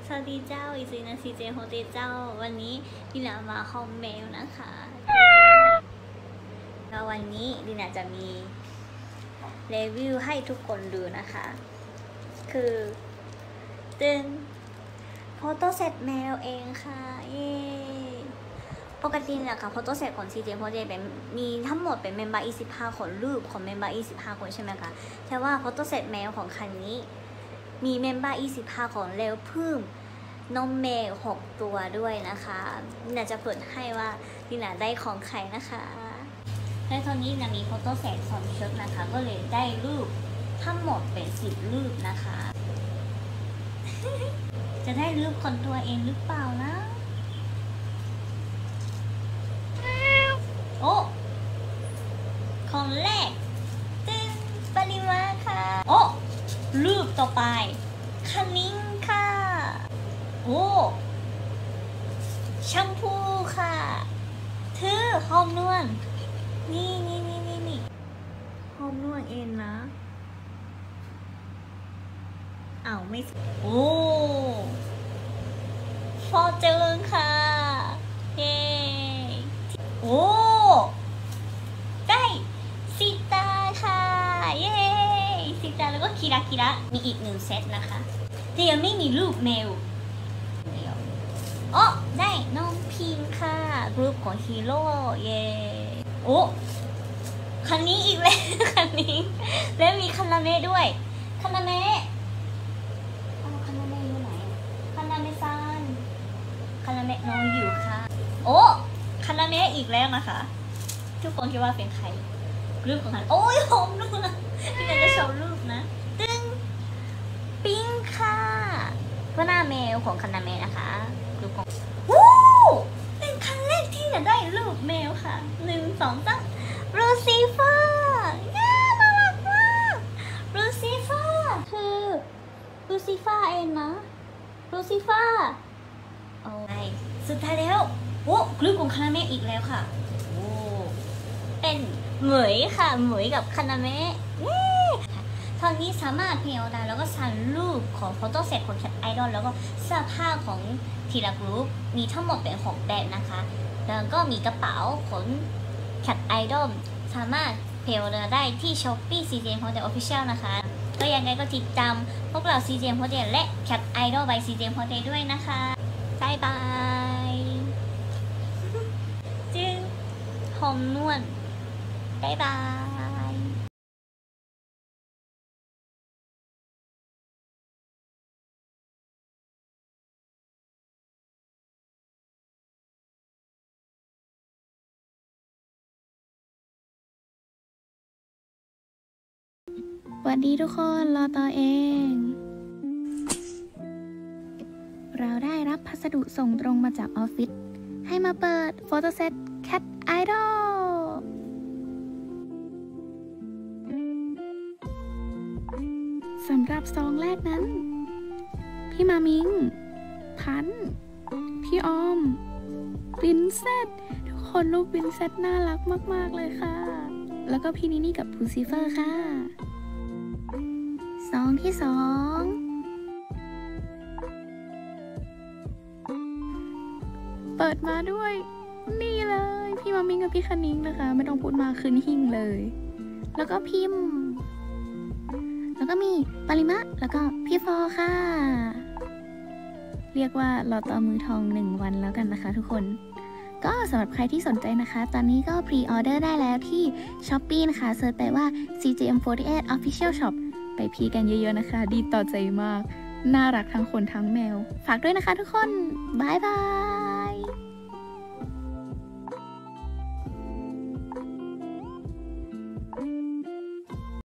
สวัสดีเจ้าอีซีนะซีเจโฮเตเจ้าวันนี้ดินามาห้องเมลนะคะแล้ววันนี้ดินาจะมีรีวิวให้ทุกคนดูนะคะคือตึงโฟโต้เซตแมวเองค่ะเย้ปกติเนี่ยค่ะโฟโต้เซตของ CJ โฟโต้เป็นมีทั้งหมดเป็นเมมเบอร์25คนรูปของเมมเบอร์25คนใช่ไหมคะแต่ว่าโฟโต้เซตแมวของคันนี้มีเมมเบอร์25คนแล้วเพิ่มนมแมว6ตัวด้วยนะคะดินาจะเปิดให้ว่าดินาได้ของใครนะคะและตอนนี้ดินามีโฟโต้เซต2ชุดนะคะก็เลยได้รูปทั้งหมดเป็น10รูปนะคะ จะได้รูปคนตัวเองหรือเปล่านะโอ้ของแรกตึ้งปริมาค่ะโอ้รูปต่อไปคันนิ้งค่ะโอ้แชมพูค่ะเธอหอมนวลนี่หอมนวลเองนะอ้าวไม่โอ้ฟอร์เจอร์ค่ะเย้โอ้ได้ซิตาค่ะเย้ซิตาแล้วก็คิระมีอีก1เซตนะคะแต่ยังไม่มีรูปแมวโอ้ได้น้องพิมค่ะกรุ๊ปของฮีโร่เย้โอ้คันนี้อีกแล้วคันนี้แล้วมีคาราเมะด้วยคาราเมะคาราเมะอยู่ไหนคาราเมะซันคาราเมะน้องอยู่ค่ะโอ้คาราเมะอีกแล้วนะคะทุกคนคิดว่าเป็นใครรูปของคันโอ้ยหอมนู่นนะพี่จะโชว์รูปนะตึ้งปิ้งค่ะก็หน้าแมวของคาราเมะนะคะรูปของวู้เป็นครั้งแรกที่จะได้รูปแมวค่ะ1 2 3รูซิเฟอร์น่ารักมากรูซิเฟอร์คือรูซิเฟอร์เองนะรูซิเฟอร์โอ้ยสุดท้ายแล้วโอ้กลุ่มของคานาเมะอีกแล้วค่ะโอ้เป็นเหมยค่ะเหมยกับคานาเมะตอนนี้สามารถเพลย์ได้แล้วก็สั่งรูปของโฟโต้เซตของแคทไอดอลแล้วก็เสื้อผ้าของทีละกรุ๊ปมีทั้งหมดเป็น6แบบนะคะแล้วก็มีกระเป๋าของแคทไอดอลสามารถเพลย์ได้ที่ Shopee CJ Hotel Official นะคะก็ยังไงก็ติดตามพวกเรา CJ Hotel และ Cat Idol by CJ Hotel ด้วยนะคะบายบายจึงหอมนวลบายบายสวัสดีทุกคนรอต่อเอง เราได้รับพัสดุส่งตรงมาจากออฟฟิศให้มาเปิดโฟโต้เซต Cat Idol สำหรับซองแรกนั้นพี่มามิงพันพี่ออมวินเซตทุกคนรูปวินเซตน่ารักมากๆเลยค่ะแล้วก็พี่นินี่กับพูซิเฟอร์ค่ะซองที่2เปิดมาด้วยนี่เลยพี่มามิงกับพี่คณิ้งนะคะไม่ต้องพูดมาคืนหิ่งเลยแล้วก็พิมพ์แล้วก็มีปริมะแล้วก็พี่ฟอค่ะเรียกว่ารอต่อมือทอง1 วันแล้วกันนะคะทุกคนก็สำหรับใครที่สนใจนะคะตอนนี้ก็พรีออเดอร์ได้แล้วที่ Shopee นะคะเซิร์ชไปว่า CJM48 Official Shop ไปพีกันเยอะๆนะคะดีต่อใจมากน่ารักทั้งคนทั้งแมวฝากด้วยนะคะทุกคนบ๊ายบาย